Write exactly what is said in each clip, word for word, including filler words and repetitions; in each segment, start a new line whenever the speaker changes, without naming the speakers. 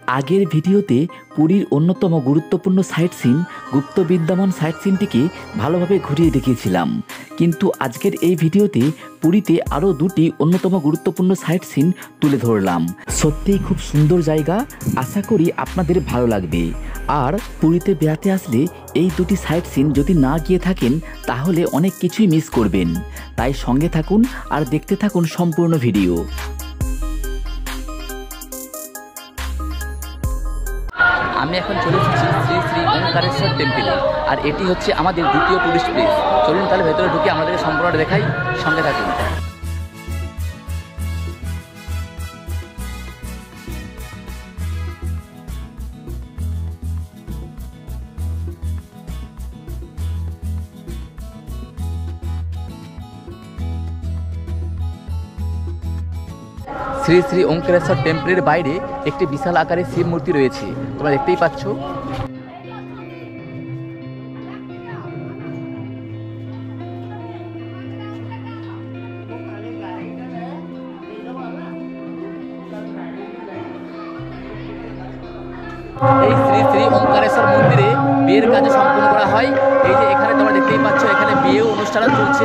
আগের ভিডিওতে পুরীর অন্যতম গুরুত্বপূর্ণ সাইট সিন গুপ্ত বিদ্যমান সাইট সিনটিকে ভালোভাবে ঘুরিয়ে দেখিয়েছিলাম, কিন্তু আজকের এই ভিডিওতে পুরীতে আরও দুটি অন্যতম গুরুত্বপূর্ণ সাইট সিন তুলে ধরলাম। সত্যিই খুব সুন্দর জায়গা, আশা করি আপনাদের ভালো লাগবে। আর পুরীতে বেড়াতে আসলে এই দুটি সাইট সিন যদি না গিয়ে থাকেন তাহলে অনেক কিছুই মিস করবেন, তাই সঙ্গে থাকুন আর দেখতে থাকুন সম্পূর্ণ ভিডিও। আমি এখন চলে এসেছি শ্রী শ্রী ওঙ্কারেশ্বর টেম্পলে, আর এটি হচ্ছে আমাদের দ্বিতীয় টুরিস্ট প্লেস। চলুন তাহলে ভেতরে ঢুকে আমাদের সম্পূর্ণটা দেখাই, সঙ্গে থাকুন। শ্রী শ্রী ওঙ্কারেশ্বর টেম্পলের বাইরে একটি বিশাল আকারের শিব মূর্তি রয়েছে, তোমরা দেখতেই পাচ্ছ। এই শ্রী শ্রী ওঙ্কারেশ্বর মন্দিরে বিয়ের কাজ সম্পন্ন করা হয়। এই যে এখানে তোমরা দেখতেই পাচ্ছ, এখানে বিয়ে অনুষ্ঠান চলছে।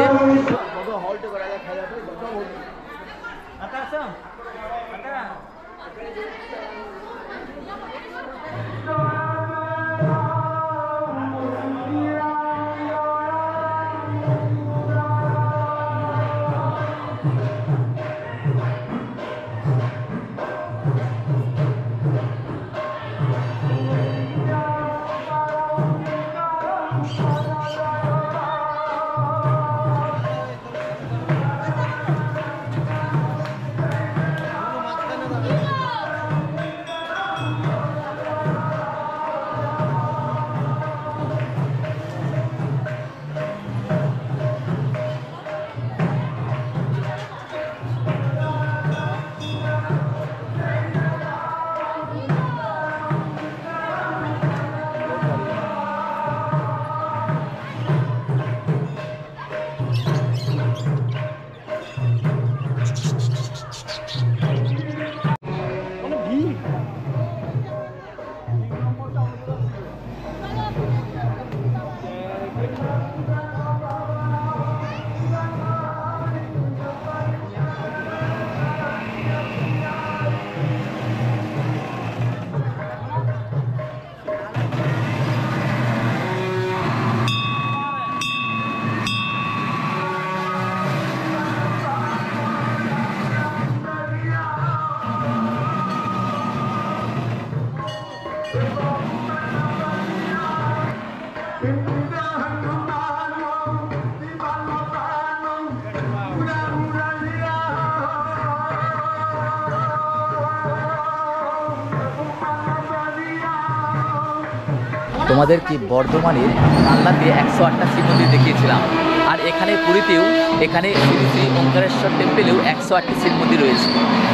তোমাদের কি বর্ধমানের কালনাতে একশো আটটা শিব মন্দির দেখিয়েছিলাম, আর এখানে পুরীতেও এখানে শ্রী শ্রী ওঙ্কারেশ্বর টেম্পলেও একশো আটটি শিব মন্দির রয়েছে।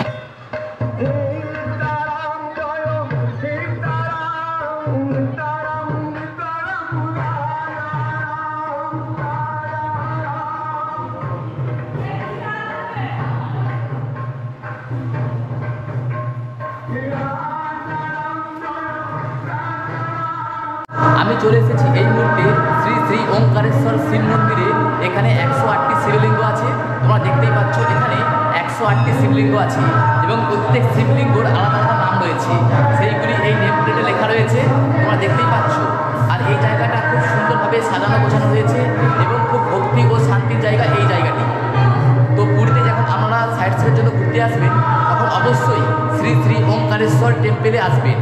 আমি চলে এসেছি এই মুহূর্তে শ্রী শ্রী ওঙ্কারেশ্বর শিব মন্দিরে। এখানে একশো আটটি শিবলিঙ্গ আছে, তোমরা দেখতেই পাচ্ছ। এখানে একশো আটটি শিবলিঙ্গ আছে এবং প্রত্যেক শিবলিঙ্গর আলাদা আলাদা নাম রয়েছে, সেইগুলি এই নেম প্লেটে লেখা রয়েছে, তোমরা দেখতেই পাচ্ছ। আর এই জায়গাটা খুব সুন্দরভাবে সাজানো গোছানো হয়েছে এবং খুব ভক্তি ও শান্তির জায়গা এই জায়গাটি। তো পুরীতে যখন আপনারা সাইট সিনের জন্য ঘুরতে আসবেন তখন অবশ্যই শ্রী শ্রী ওঙ্কারেশ্বর টেম্পলে আসবেন।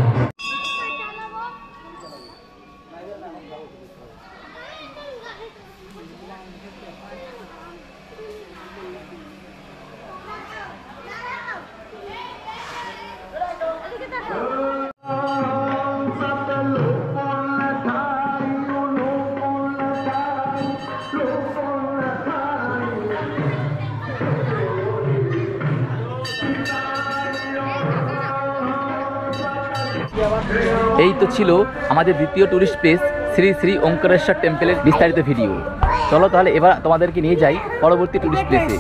এই তো ছিল আমাদের দ্বিতীয় টুরিস্ট প্লেস শ্রী শ্রী ওঙ্কারেশ্বর টেম্পলের বিস্তারিত ভিডিও। চলো তাহলে এবার তোমাদেরকে নিয়ে যাই পরবর্তী টুরিস্ট প্লেসে।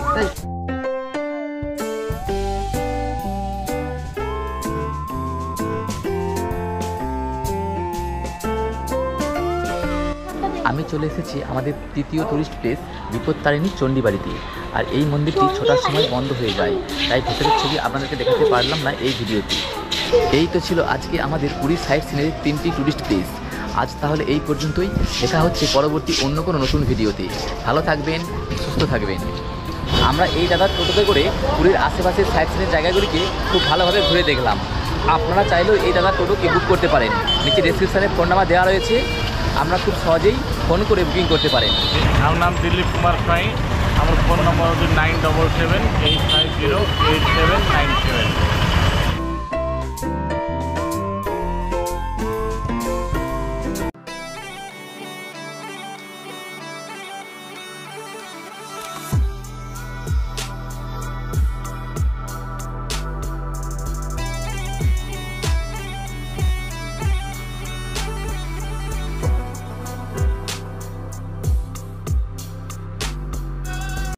আমি চলে এসেছি আমাদের তৃতীয় টুরিস্ট প্লেস বিপত্তারিণী চণ্ডীবাড়িতে। আর এই মন্দিরটি ছটার সময় বন্ধ হয়ে যায়, তাই ভেতরের ছবি আপনাদেরকে দেখাতে পারলাম না এই ভিডিওতে। এই তো ছিল আজকে আমাদের পুরীর সাইট সিনের তিনটি টুরিস্ট প্লেস। আজ তাহলে এই পর্যন্তই, দেখা হচ্ছে পরবর্তী অন্য কোনো নতুন ভিডিওতে। ভালো থাকবেন, সুস্থ থাকবেন। আমরা এই দাদার টোটোতে করে পুরীর আশেপাশের সাইট সিনের জায়গাগুলিকে খুব ভালোভাবে ঘুরে দেখলাম। আপনারা চাইলেও এই দাদার টোটোকে বুক করতে পারেন, নিচে ডেসক্রিপশানে ফোন নাম্বার দেওয়া রয়েছে, আমরা খুব সহজেই ফোন করে বুকিং করতে পারেন।
আমার নাম দিলীপ কুমার সাঁই, আমার ফোন নম্বর হচ্ছে nine double seven eight five zero eight seven nine seven.